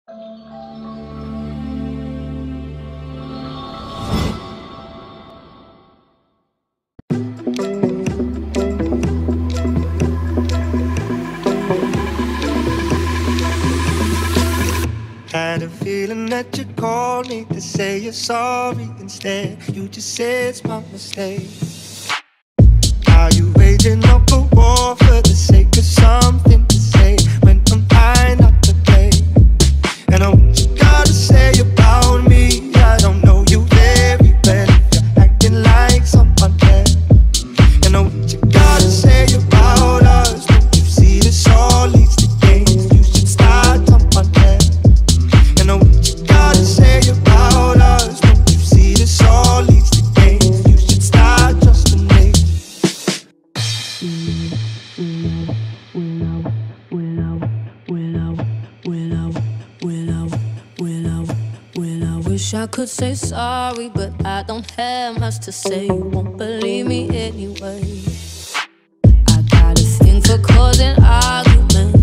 Had a feeling that you called me to say you're sorry. Instead, you just said it's my mistake. Are you waging up a war for the sake of something to say when I'm high not to play? And I what you gotta say about me, I don't know you very well if you're acting like someone else. And I what you gotta say about us, don't you see this all leads to games? You should start someone else. What you gotta say about us, don't you see this all leads to games? You should start trusting me. Wish I could say sorry, but I don't have much to say. You won't believe me anyway. I got a thing for causing arguments.